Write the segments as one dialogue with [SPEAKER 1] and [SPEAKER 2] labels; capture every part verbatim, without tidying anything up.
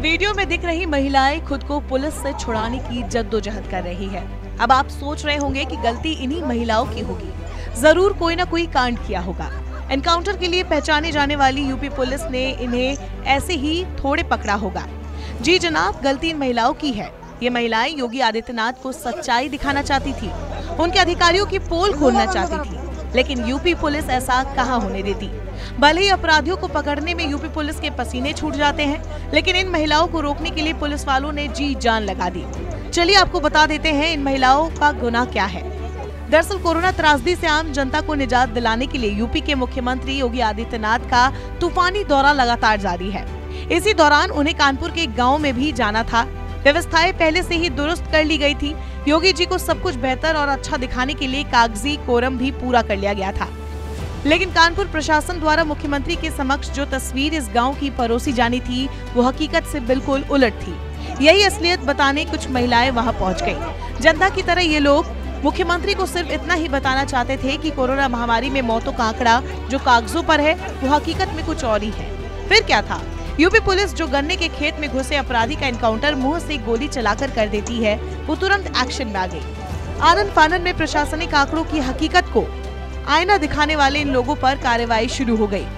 [SPEAKER 1] Video में दिख रही महिलाएं खुद को पुलिस से छुड़ाने की जद्दोजहद कर रही है। अब आप सोच रहे होंगे कि गलती इन्हीं महिलाओं की होगी, जरूर कोई ना कोई कांड किया होगा। एनकाउंटर के लिए पहचाने जाने वाली यूपी पुलिस ने इन्हें ऐसे ही थोड़े पकड़ा होगा। जी जनाब, गलती इन महिलाओं की है। ये महिलाएं योगी आदित्यनाथ को सच्चाई दिखाना चाहती थी, उनके अधिकारियों की पोल खोलना चाहती थी, लेकिन यूपी पुलिस ऐसा कहां होने देती। भले ही अपराधियों को पकड़ने में यूपी पुलिस के पसीने छूट जाते हैं, लेकिन इन महिलाओं को रोकने के लिए पुलिस वालों ने जी जान लगा दी। चलिए आपको बता देते हैं इन महिलाओं का गुनाह क्या है। दरअसल कोरोना त्रासदी से आम जनता को निजात दिलाने के लिए यूपी के मुख्यमंत्री योगी आदित्यनाथ का तूफानी दौरा लगातार जारी है। इसी दौरान उन्हें कानपुर के एक गाँव में भी जाना था। व्यवस्थाएं पहले से ही दुरुस्त कर ली गई थी। योगी जी को सब कुछ बेहतर और अच्छा दिखाने के लिए कागजी कोरम भी पूरा कर लिया गया था, लेकिन कानपुर प्रशासन द्वारा मुख्यमंत्री के समक्ष जो तस्वीर इस गांव की परोसी जानी थी, वो हकीकत से बिल्कुल उलट थी। यही असलियत बताने कुछ महिलाएं वहां पहुंच गईं। जनता की तरह ये लोग मुख्यमंत्री को सिर्फ इतना ही बताना चाहते थे कि कोरोना महामारी में मौतों का आंकड़ा जो कागजों पर है, वो हकीकत में कुछ और ही है। फिर क्या था, यूपी पुलिस जो गन्ने के खेत में घुसे अपराधी का एनकाउंटर मुंह से गोली चलाकर कर देती है, वो तुरंत एक्शन में आ गई। आनन फानन में प्रशासनिक आंकड़ों की हकीकत को आईना दिखाने वाले इन लोगों पर कार्रवाई शुरू हो गई।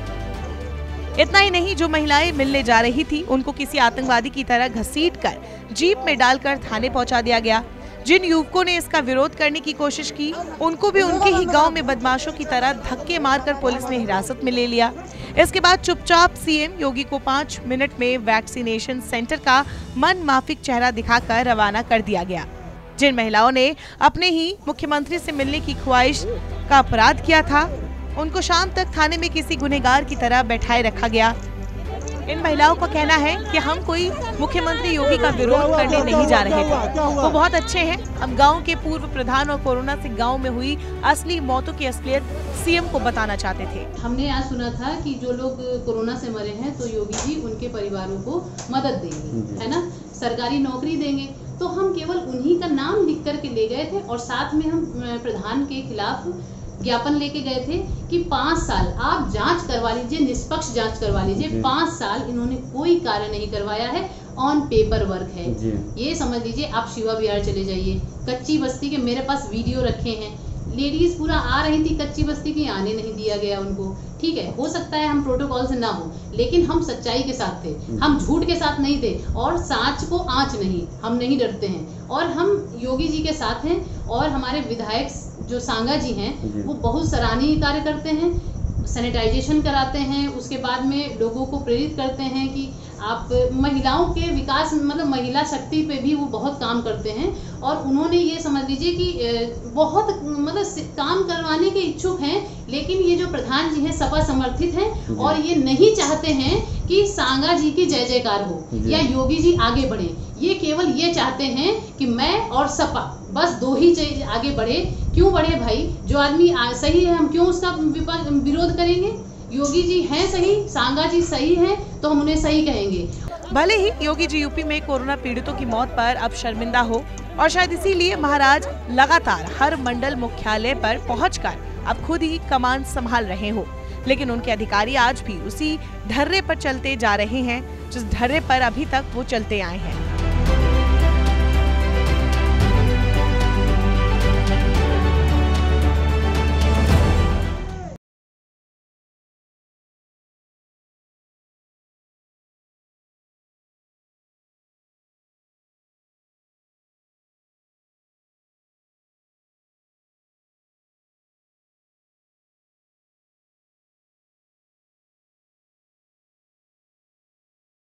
[SPEAKER 1] इतना ही नहीं, जो महिलाएं मिलने जा रही थी उनको किसी आतंकवादी की तरह घसीटकर जीप में डालकर थाने पहुंचा दिया गया। जिन युवकों ने इसका विरोध करने की कोशिश की, उनको भी उनके ही गांव में बदमाशों की तरह धक्के मारकर पुलिस ने हिरासत में ले लिया। इसके बाद चुपचाप सीएम योगी को पाँच मिनट में वैक्सीनेशन सेंटर का मन माफिक चेहरा दिखाकर रवाना कर दिया गया। जिन महिलाओं ने अपने ही मुख्यमंत्री से मिलने की ख्वाहिश का अपराध किया था, उनको शाम तक थाने में किसी गुनहगार की तरह बैठाए रखा गया। इन महिलाओं का कहना है कि हम कोई मुख्यमंत्री योगी का विरोध करने नहीं जा रहे थे, वो बहुत अच्छे हैं। हम गांव के पूर्व प्रधान और कोरोना से गांव में हुई असली मौतों की असलियत सीएम को बताना चाहते थे।
[SPEAKER 2] हमने आज सुना था कि जो लोग कोरोना से मरे हैं तो योगी जी उनके परिवारों को मदद देंगे, है ना, सरकारी नौकरी देंगे। तो हम केवल उन्हीं का नाम लिख करके ले गए थे और साथ में हम प्रधान के खिलाफ ज्ञापन लेके गए थे कि पाँच साल आप जांच करवा लीजिए, निष्पक्ष जांच करवा लीजिए। पाँच साल इन्होंने कोई कार्य नहीं करवाया है, ऑन पेपर वर्क है। ये समझ लीजिए। आप शिवा बिहार चले जाइए, कच्ची बस्ती के मेरे पास वीडियो रखे हैं। लेडीज पूरा आ रही थी कच्ची बस्ती की, आने नहीं दिया गया उनको। ठीक है, हो सकता है हम प्रोटोकॉल से ना हो, लेकिन हम सच्चाई के साथ थे, हम झूठ के साथ नहीं थे और सांच को आंच नहीं, हम नहीं डरते हैं। और हम योगी जी के साथ हैं और हमारे विधायक जो सांगा जी हैं वो बहुत सराहनीय कार्य करते हैं, सैनिटाइजेशन कराते हैं, उसके बाद में लोगों को प्रेरित करते हैं कि आप महिलाओं के विकास मतलब महिला शक्ति पे भी वो बहुत काम करते हैं। और उन्होंने ये समझ लीजिए कि बहुत मतलब काम करवाने के इच्छुक हैं, लेकिन ये जो प्रधान जी हैं सपा समर्थित हैं और ये नहीं चाहते हैं कि सांगा जी की जय जयकार हो या योगी जी आगे बढ़े। ये केवल ये चाहते हैं कि मैं और सपा बस दो ही चीज आगे बढ़े। क्यों बढ़े भाई? जो आदमी सही है हम क्यों उसका विरोध करेंगे? योगी जी हैं सही, सांगा जी सही हैं, तो हम उन्हें सही कहेंगे।
[SPEAKER 1] भले ही योगी जी यूपी में कोरोना पीड़ितों की मौत पर अब शर्मिंदा हो और शायद इसीलिए महाराज लगातार हर मंडल मुख्यालय पर पहुंचकर अब खुद ही कमान संभाल रहे हो, लेकिन उनके अधिकारी आज भी उसी ढर्रे पर चलते जा रहे हैं जिस ढर्रे पर अभी तक वो चलते आए हैं।